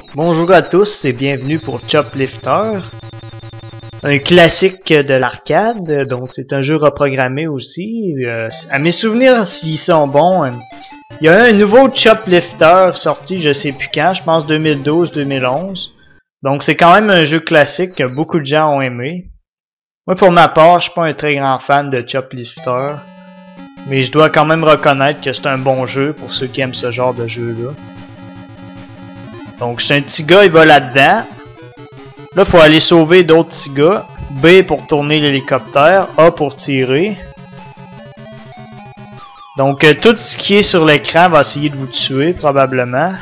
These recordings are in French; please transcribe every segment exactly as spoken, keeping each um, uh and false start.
Bonjour à tous et bienvenue pour Choplifter, un classique de l'arcade, donc c'est un jeu reprogrammé aussi. Euh, à mes souvenirs, s'ils sont bons, euh, il y a un nouveau Choplifter sorti je sais plus quand, je pense deux mille douze deux mille onze. Donc c'est quand même un jeu classique que beaucoup de gens ont aimé. Moi pour ma part, je suis pas un très grand fan de Choplifter, mais je dois quand même reconnaître que c'est un bon jeu pour ceux qui aiment ce genre de jeu-là. Donc c'est un petit gars, il va là-dedans. Là, faut aller sauver d'autres petits gars. B pour tourner l'hélicoptère. A pour tirer. Donc euh, tout ce qui est sur l'écran va essayer de vous tuer, probablement.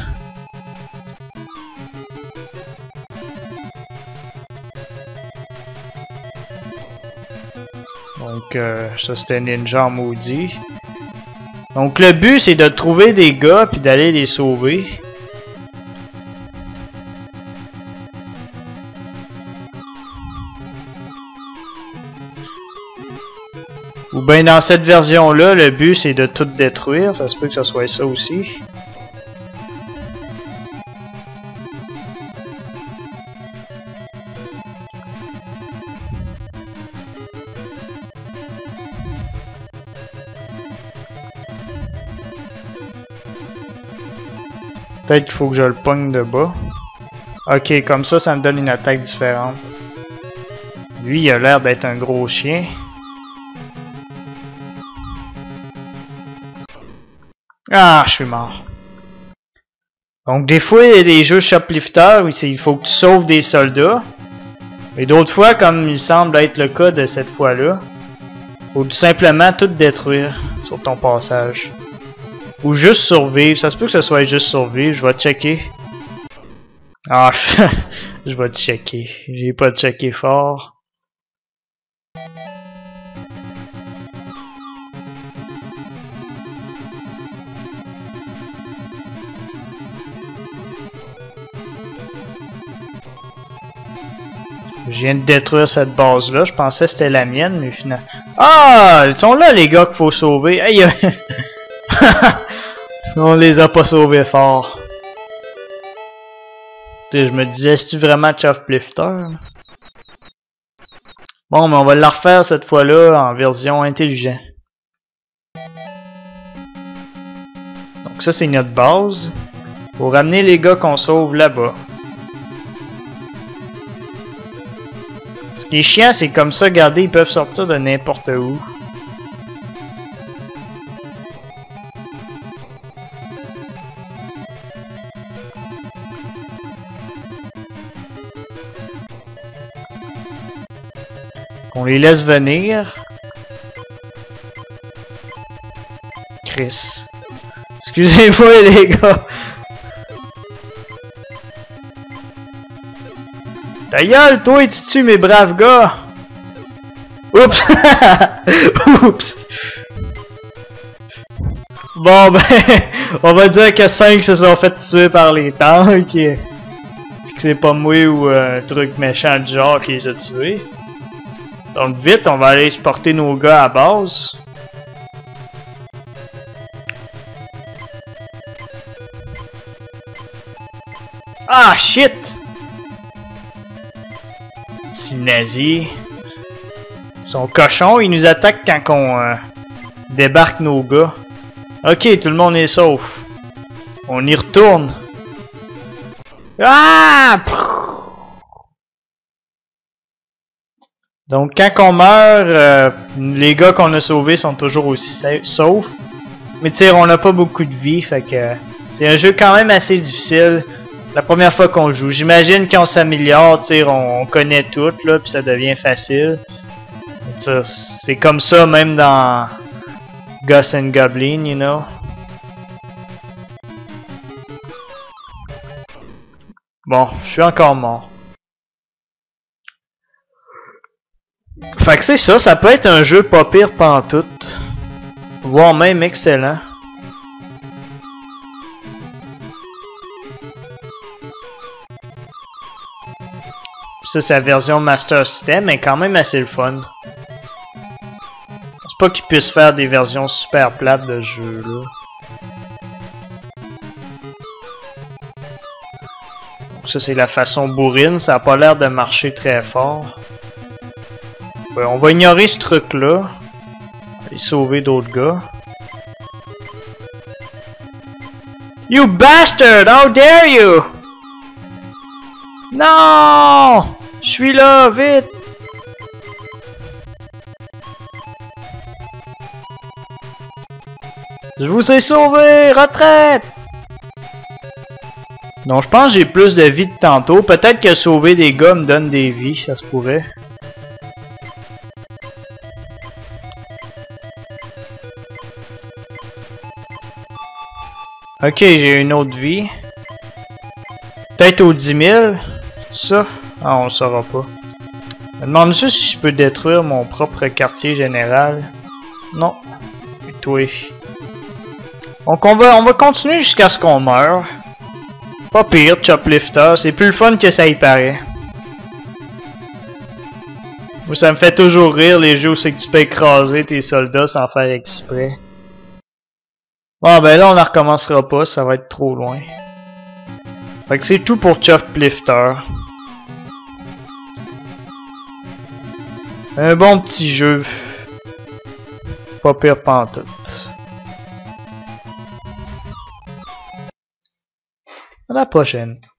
Donc euh, ça c'était Ninja en maudit. Donc le but c'est de trouver des gars puis d'aller les sauver. Ou bien dans cette version-là, le but c'est de tout détruire, ça se peut que ce soit ça aussi. Peut-être qu'il faut que je le pogne de bas. Ok, comme ça, ça me donne une attaque différente. Lui, il a l'air d'être un gros chien. Ah, je suis mort. Donc des fois, il y a des jeux Choplifter où il faut que tu sauves des soldats. Mais d'autres fois, comme il semble être le cas de cette fois-là, faut tout simplement tout détruire sur ton passage. Ou juste survivre. Ça se peut que ce soit juste survivre. Je vais checker. Ah, je vais checker. J'ai pas checké fort. Je viens de détruire cette base-là. Je pensais que c'était la mienne, mais finalement... Ah! Ils sont là, les gars, qu'il faut sauver. Aïe! On les a pas sauvés fort. T'sais, je me disais, est-ce vraiment Choplifter? Bon, mais on va la refaire cette fois-là en version intelligente. Donc ça, c'est notre base. Faut ramener les gars qu'on sauve là-bas. Ce qui est chiant, c'est comme ça, regardez, ils peuvent sortir de n'importe où. On les laisse venir. Chris. Excusez-moi les gars. Ta gueule, toi, tu tues mes braves gars! Oups! Oups! Bon ben, on va dire que cinq se sont fait tuer par les tanks. Et que c'est pas moi ou un truc méchant du genre qui les a tués. Donc vite, on va aller porter nos gars à base. Ah shit! Si nazi. Ils sont cochons, ils nous attaquent quand on euh, débarque nos gars. Ok, tout le monde est sauf. On y retourne. Ah! Donc quand on meurt, euh, les gars qu'on a sauvés sont toujours aussi saufs. Mais tu sais, on n'a pas beaucoup de vie, fait que c'est un jeu quand même assez difficile. La première fois qu'on joue, j'imagine qu'on s'améliore, tu sais, on, on connaît tout là, puis ça devient facile. C'est comme ça même dans Ghosts and Goblins, you know. Bon, je suis encore mort. Fait que c'est ça, ça peut être un jeu pas pire pantoute, voire même excellent. Ça, c'est la version Master System, mais quand même assez le fun. C'est pas qu'ils puissent faire des versions super plates de ce jeu-là. Ça, c'est la façon bourrine. Ça a pas l'air de marcher très fort. Ouais, on va ignorer ce truc-là. Et sauver d'autres gars. You bastard! How dare you! Non! Je suis là, vite! Je vous ai sauvé! Retraite! Non, je pense que j'ai plus de vie que tantôt. Peut-être que sauver des gars me donne des vies, ça se pourrait. Ok, j'ai une autre vie. Peut-être aux dix mille. Ça? Ah, on le saura pas. Je me demande juste si je peux détruire mon propre quartier général. Non. Et toi. Donc on va, on va continuer jusqu'à ce qu'on meure. Pas pire, Choplifter. C'est plus le fun que ça y paraît. Moi, ça me fait toujours rire les jeux où c'est que tu peux écraser tes soldats sans faire exprès. Bon ben là on ne recommencera pas, ça va être trop loin. Fait que c'est tout pour Choplifter. Un bon petit jeu. Pas pire pantoute. À la prochaine.